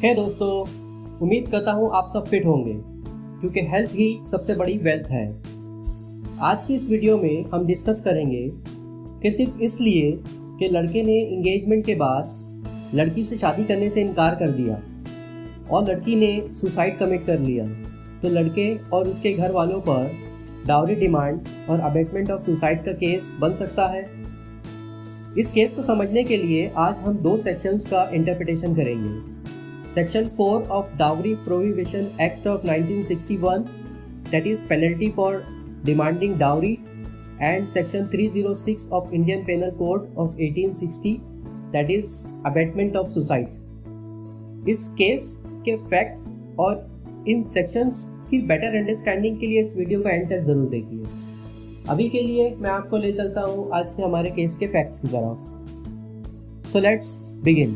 हे दोस्तों, उम्मीद करता हूँ आप सब फिट होंगे क्योंकि हेल्थ ही सबसे बड़ी वेल्थ है। आज की इस वीडियो में हम डिस्कस करेंगे कि सिर्फ इसलिए कि लड़के ने एंगेजमेंट के बाद लड़की से शादी करने से इनकार कर दिया और लड़की ने सुसाइड कमिट कर लिया तो लड़के और उसके घर वालों पर डाउरी डिमांड और अबेटमेंट ऑफ सुसाइड का केस बन सकता है। इस केस को समझने के लिए आज हम दो सेक्शंस का इंटरप्रिटेशन करेंगे। Section 4 of Dowry Prohibition Act of 1961, that is penalty for demanding dowry, and Section 306 of Indian Penal Code of 1860, that is abatement of suicide. इस केस के फैक्ट्स और इन सेक्शंस की बेटर अंडरस्टैंडिंग के लिए इस वीडियो को एंड तक जरूर देखिए। अभी के लिए मैं आपको ले चलता हूँ आज के हमारे केस के फैक्ट्स की तरफ। So let's begin.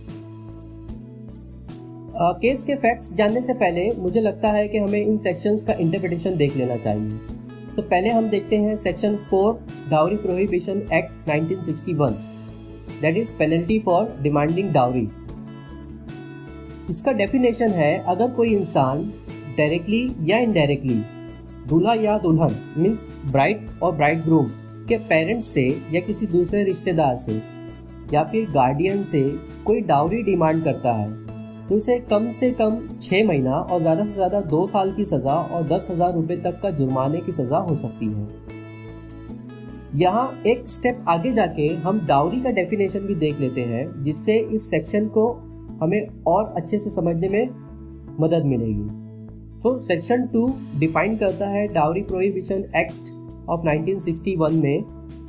केस के फैक्ट्स जानने से पहले मुझे लगता है कि हमें इन सेक्शंस का इंटरप्रिटेशन देख लेना चाहिए। तो पहले हम देखते हैं section 4 dowry prohibition act 1961, that is penalty for demanding dowry. इसका डेफिनेशन है, अगर कोई इंसान डायरेक्टली या इनडायरेक्टली दूल्हा या दुल्हन मीन्स ब्राइड और ब्राइड ग्रूम के पेरेंट्स से या किसी दूसरे रिश्तेदार से या फिर गार्डियन से कोई डाउरी डिमांड करता है तो इसे कम से कम 6 महीना और ज़्यादा से ज़्यादा 2 साल की सज़ा और 10,000 रुपये तक का जुर्माने की सज़ा हो सकती है। यहाँ एक स्टेप आगे जाके हम डाउरी का डेफिनेशन भी देख लेते हैं, जिससे इस सेक्शन को हमें और अच्छे से समझने में मदद मिलेगी। तो सेक्शन 2 डिफाइन करता है डाउरी प्रोहिबिशन एक्ट ऑफ 1961 में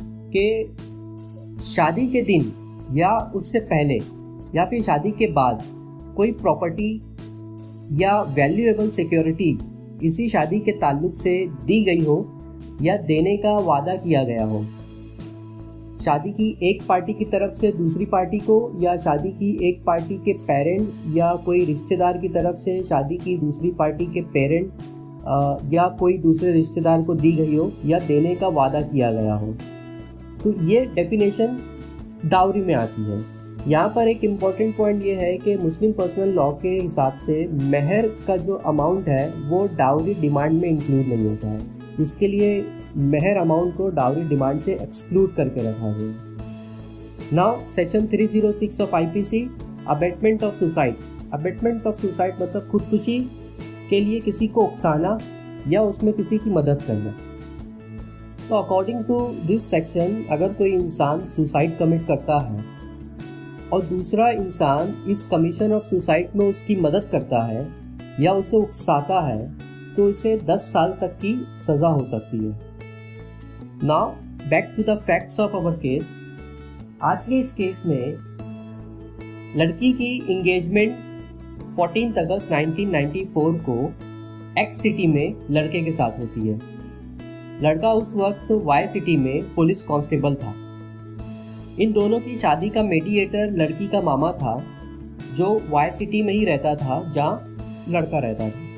कि शादी के दिन या उससे पहले या फिर शादी के बाद कोई प्रॉपर्टी या वैल्यूएबल सिक्योरिटी इसी शादी के ताल्लुक से दी गई हो या देने का वादा किया गया हो, शादी की एक पार्टी की तरफ से दूसरी पार्टी को या शादी की एक पार्टी के पेरेंट या कोई रिश्तेदार की तरफ से शादी की दूसरी पार्टी के पेरेंट या कोई दूसरे रिश्तेदार को दी गई हो या देने का वादा किया गया हो। तो ये डेफिनेशन डाउरी में आती है। यहाँ पर एक इम्पॉर्टेंट पॉइंट ये है कि मुस्लिम पर्सनल लॉ के हिसाब से मेहर का जो अमाउंट है वो डाउरी डिमांड में इंक्लूड नहीं होता है। इसके लिए मेहर अमाउंट को डाउरी डिमांड से एक्सक्लूड करके रखा गया। Now section 306 of IPC, abetment of suicide. Abetment of suicide मतलब खुदकुशी के लिए किसी को उकसाना या उसमें किसी की मदद करना। तो अकॉर्डिंग टू दिस सेक्शन, अगर कोई इंसान सुसाइड कमिट करता है और दूसरा इंसान इस कमीशन ऑफ सुसाइड में उसकी मदद करता है या उसे उकसाता है तो इसे 10 साल तक की सज़ा हो सकती है। Now back to the facts of our case. आज के इस केस में लड़की की इंगेजमेंट 14 अगस्त 1994 को एक्स सिटी में लड़के के साथ होती है। लड़का उस वक्त वाई सिटी में पुलिस कांस्टेबल था। इन दोनों की शादी का मीडिएटर लड़की का मामा था, जो वाई सिटी में ही रहता था जहां लड़का रहता था।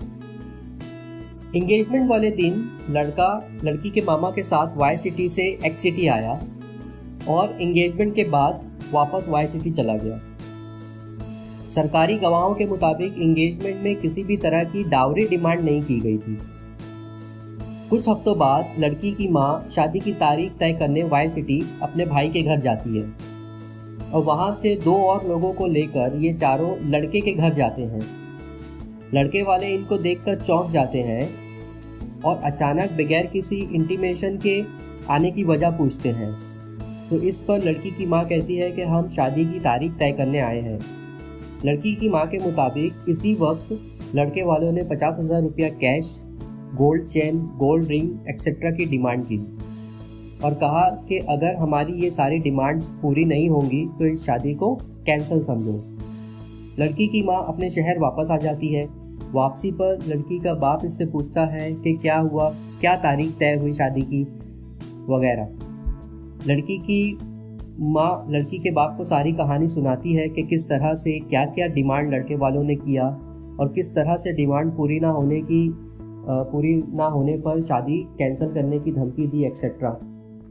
एंगेजमेंट वाले दिन लड़का लड़की के मामा के साथ वाई सिटी से एक्स सिटी आया और एंगेजमेंट के बाद वापस वाई सिटी चला गया। सरकारी गवाहों के मुताबिक एंगेजमेंट में किसी भी तरह की डाउरी डिमांड नहीं की गई थी। कुछ हफ्तों बाद लड़की की मां शादी की तारीख तय करने वाई सिटी अपने भाई के घर जाती है और वहां से 2 और लोगों को लेकर ये चारों लड़के के घर जाते हैं। लड़के वाले इनको देखकर चौंक जाते हैं और अचानक बगैर किसी इंटीमेशन के आने की वजह पूछते हैं। तो इस पर लड़की की मां कहती है कि हम शादी की तारीख तय करने आए हैं। लड़की की मां के मुताबिक इसी वक्त लड़के वालों ने 50,000 रुपया cash, gold chain, gold ring etcetera की डिमांड की और कहा कि अगर हमारी ये सारी डिमांड्स पूरी नहीं होंगी तो इस शादी को कैंसिल समझो। लड़की की मां अपने शहर वापस आ जाती है। वापसी पर लड़की का बाप इससे पूछता है कि क्या हुआ, क्या तारीख तय हुई शादी की वगैरह। लड़की की मां लड़की के बाप को सारी कहानी सुनाती है कि किस तरह से क्या क्या डिमांड लड़के वालों ने किया और किस तरह से डिमांड पूरी ना होने पर शादी कैंसिल करने की धमकी दी एक्सेट्रा।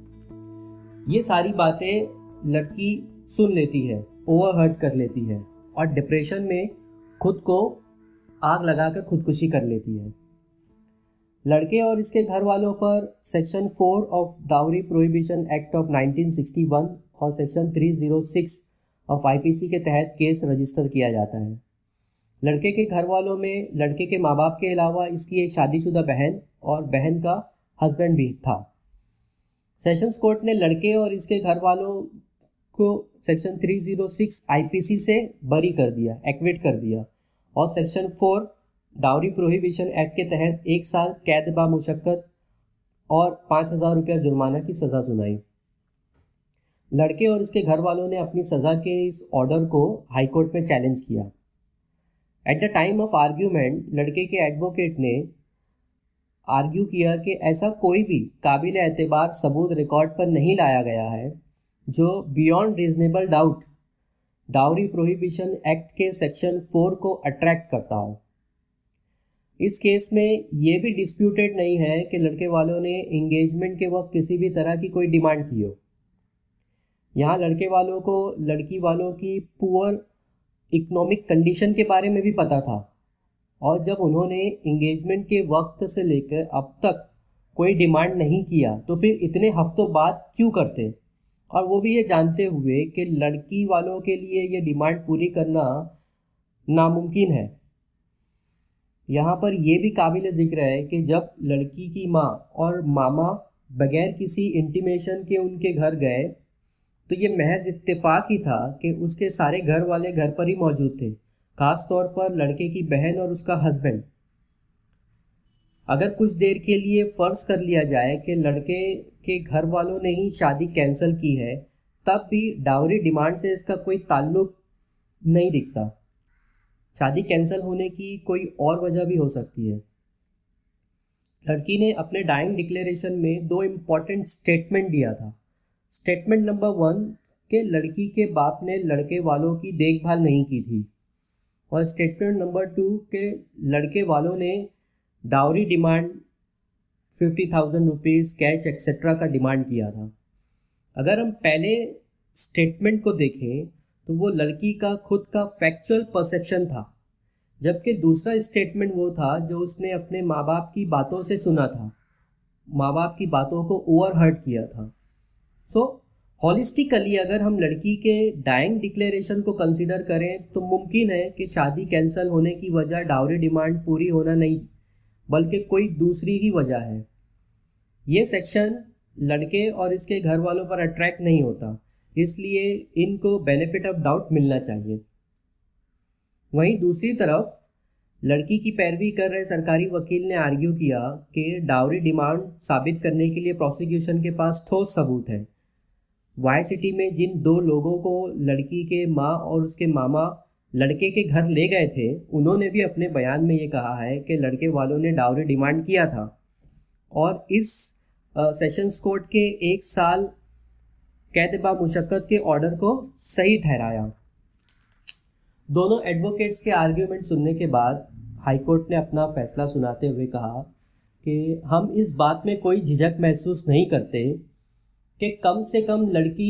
ये सारी बातें लड़की सुन लेती है, ओवरहर्ड कर लेती है और डिप्रेशन में खुद को आग लगाकर खुदकुशी कर लेती है। लड़के और इसके घर वालों पर section 4 of dowry prohibition act of 1961 और सेक्शन 306 ऑफ आईपीसी के तहत केस रजिस्टर किया जाता है। लड़के के घर वालों में लड़के के माँ बाप के अलावा इसकी एक शादीशुदा बहन और बहन का हस्बैंड भी था। सेशंस कोर्ट ने लड़के और इसके घर वालों को सेक्शन 306 आईपीसी से बरी कर दिया, एक्विट कर दिया और सेक्शन 4 डाउरी प्रोहिबिशन एक्ट के तहत 1 साल कैद बा मुशक्कत और 5,000 रुपया जुर्माना की सज़ा सुनाई। लड़के और इसके घर वालों ने अपनी सज़ा के इस ऑर्डर को हाई कोर्ट में चैलेंज किया। At the time of argument लड़के के एडवोकेट ने आर्ग्यू किया कि ऐसा कोई भी काबिल एतबार सबूत रिकॉर्ड पर नहीं लाया गया है जो beyond reasonable doubt dowry prohibition act के सेक्शन 4 को अट्रैक्ट करता हो। इस केस में ये भी डिस्प्यूटेड नहीं है कि लड़के वालों ने एंगेजमेंट के वक्त किसी भी तरह की कोई डिमांड की हो। यहाँ लड़के वालों को लड़की वालों की पुअर इकोनॉमिक कंडीशन के बारे में भी पता था और जब उन्होंने एंगेजमेंट के वक्त से लेकर अब तक कोई डिमांड नहीं किया तो फिर इतने हफ्तों बाद क्यों करते, और वो भी ये जानते हुए कि लड़की वालों के लिए ये डिमांड पूरी करना नामुमकिन है। यहाँ पर यह भी काबिल ज़िक्र है कि जब लड़की की माँ और मामा बगैर किसी इंटीमेशन के उनके घर गए तो ये महज इत्तेफाक ही था कि उसके सारे घर वाले घर पर ही मौजूद थे, खास तौर पर लड़के की बहन और उसका हस्बैंड। अगर कुछ देर के लिए फ़र्ज़ कर लिया जाए कि लड़के के घर वालों ने ही शादी कैंसिल की है, तब भी डाउरी डिमांड से इसका कोई ताल्लुक नहीं दिखता। शादी कैंसिल होने की कोई और वजह भी हो सकती है। लड़की ने अपने डाइंग डिक्लेरेशन में 2 इम्पॉर्टेंट स्टेटमेंट दिया था। स्टेटमेंट नंबर 1 कि लड़की के बाप ने लड़के वालों की देखभाल नहीं की थी और स्टेटमेंट नंबर 2 के लड़के वालों ने dowry demand 50,000 rupees cash etcetera का डिमांड किया था। अगर हम पहले स्टेटमेंट को देखें तो वो लड़की का खुद का फैक्चुअल परसेप्शन था, जबकि दूसरा स्टेटमेंट वो था जो उसने अपने माँ बाप की बातों से सुना था, माँ बाप की बातों को ओवरहर्ड किया था। सो हॉलिस्टिकली अगर हम लड़की के डाइंग डिक्लेरेशन को कंसीडर करें तो मुमकिन है कि शादी कैंसिल होने की वजह डाउरी डिमांड पूरी होना नहीं बल्कि कोई दूसरी ही वजह है। ये सेक्शन लड़के और इसके घर वालों पर अट्रैक्ट नहीं होता, इसलिए इनको बेनिफिट ऑफ डाउट मिलना चाहिए। वहीं दूसरी तरफ लड़की की पैरवी कर रहे सरकारी वकील ने आर्ग्यू किया कि डाउरी डिमांड साबित करने के लिए प्रोसिक्यूशन के पास ठोस सबूत है। वाई सिटी में जिन 2 लोगों को लड़की के माँ और उसके मामा लड़के के घर ले गए थे, उन्होंने भी अपने बयान में ये कहा है कि लड़के वालों ने डाउरी डिमांड किया था और इस सेशंस कोर्ट के 1 साल कैद बा मुशक्कत के ऑर्डर को सही ठहराया। दोनों एडवोकेट्स के आर्ग्यूमेंट सुनने के बाद हाई कोर्ट ने अपना फैसला सुनाते हुए कहा कि हम इस बात में कोई झिझक महसूस नहीं करते कि कम से कम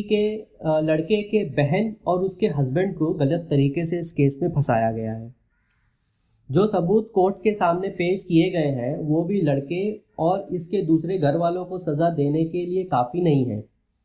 लड़के के बहन और उसके हस्बैंड को गलत तरीके से इस केस में फंसाया गया है। जो सबूत कोर्ट के सामने पेश किए गए हैं वो भी लड़के और इसके दूसरे घर वालों को सज़ा देने के लिए काफ़ी नहीं है।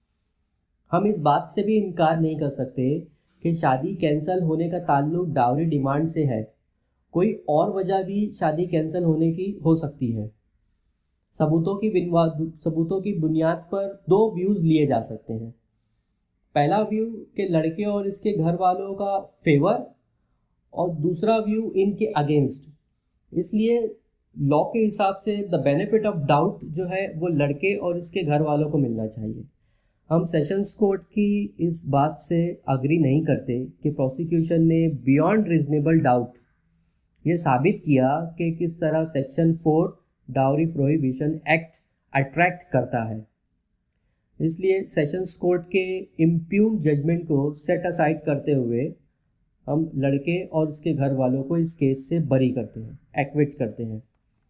हम इस बात से भी इनकार नहीं कर सकते कि शादी कैंसिल होने का ताल्लुक डाउरी डिमांड से है। कोई और वजह भी शादी कैंसिल होने की हो सकती है। सबूतों की बुनियाद पर 2 व्यूज़ लिए जा सकते हैं। पहला व्यू कि लड़के और इसके घर वालों का फेवर और दूसरा व्यू इनके अगेंस्ट। इसलिए लॉ के हिसाब से द बेनिफिट ऑफ डाउट जो है वो लड़के और इसके घर वालों को मिलना चाहिए। हम सेशंस कोर्ट की इस बात से अग्री नहीं करते कि प्रोसिक्यूशन ने बियॉन्ड रीजनेबल डाउट ये साबित किया कि किस तरह section 4 dowry prohibition act attract करता है। इसलिए सेशंस कोर्ट के इम्प्यून जजमेंट को सेट असाइड करते हुए हम लड़के और उसके घर वालों को इस केस से बरी करते हैं, एक्विट करते हैं।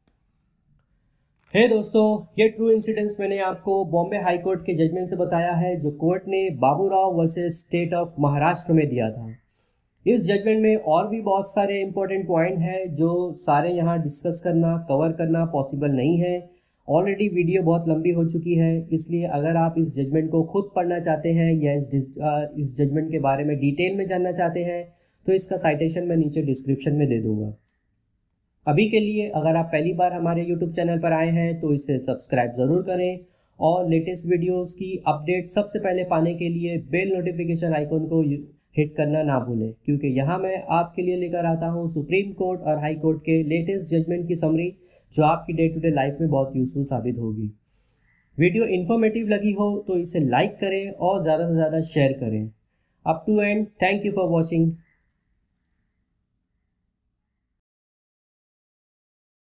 हे दोस्तों, ये ट्रू इंसिडेंट्स मैंने आपको बॉम्बे हाई कोर्ट के जजमेंट से बताया है जो कोर्ट ने Baburao versus state of Maharashtra में दिया था। इस जजमेंट में और भी बहुत सारे इंपॉर्टेंट पॉइंट हैं जो सारे यहाँ डिस्कस करना कवर करना पॉसिबल नहीं है। ऑलरेडी वीडियो बहुत लंबी हो चुकी है, इसलिए अगर आप इस जजमेंट को खुद पढ़ना चाहते हैं या इस जजमेंट के बारे में डिटेल में जानना चाहते हैं तो इसका साइटेशन मैं नीचे डिस्क्रिप्शन में दे दूंगा। अभी के लिए अगर आप पहली बार हमारे यूट्यूब चैनल पर आए हैं तो इसे सब्सक्राइब ज़रूर करें और लेटेस्ट वीडियोस की अपडेट सबसे पहले पाने के लिए बेल नोटिफिकेशन आइकन को हिट करना ना भूलें, क्योंकि यहाँ मैं आपके लिए लेकर आता हूँ सुप्रीम कोर्ट और हाई कोर्ट के लेटेस्ट जजमेंट की समरी जो आपकी डे टू डे लाइफ में बहुत यूजफुल साबित होगी। वीडियो इन्फॉर्मेटिव लगी हो तो इसे लाइक करें और ज़्यादा से ज़्यादा शेयर करें। Up to and thank you for watching.